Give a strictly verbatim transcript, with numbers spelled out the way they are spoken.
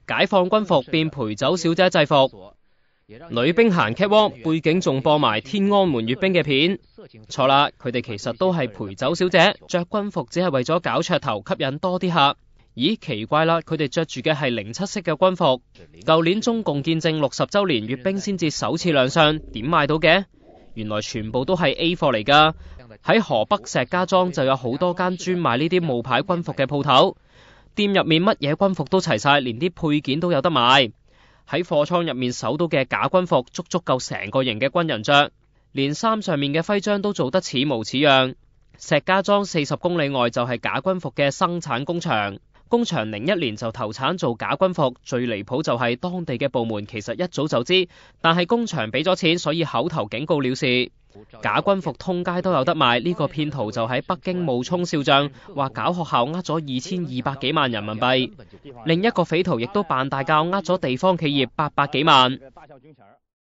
解放軍服變陪走小姐制服，女兵行 catwalk， 背景仲播埋天安門閱兵嘅片。錯啦，佢哋其實都係陪走小姐，着軍服只係為咗搞噱頭，吸引多啲客。咦，奇怪啦，佢哋着住嘅係零七式嘅軍服，舊年中共建政六十週年閱兵先至首次亮相，點買到嘅？原來全部都係 A 貨嚟㗎。喺河北石家莊就有好多間專賣呢啲冒牌軍服嘅鋪頭，店入面乜嘢軍服都齊晒，連啲配件都有得買。喺貨倉入面搜到嘅假軍服，足足夠成個營嘅軍人着，連衫上面嘅徽章都做得似模似樣。石家莊四十公里外就係假軍服嘅生產工場。工場零一年就投產做假軍服，最離譜就係當地嘅部門其實一早就知，但係工場俾咗錢，所以口頭警告了事。假軍服通街都有得賣，呢個騙徒就喺北京冒充少將，話搞學校呃咗二千二百幾萬人民幣。另一個匪徒亦都扮大教呃咗地方企業八百幾萬。